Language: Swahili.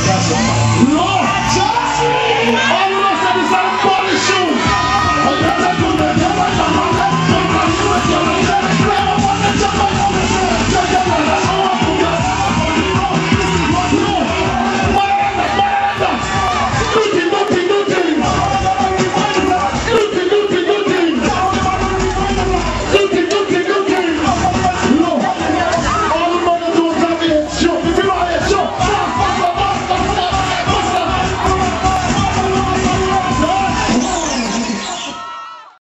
No! All you know said is I'm calling you!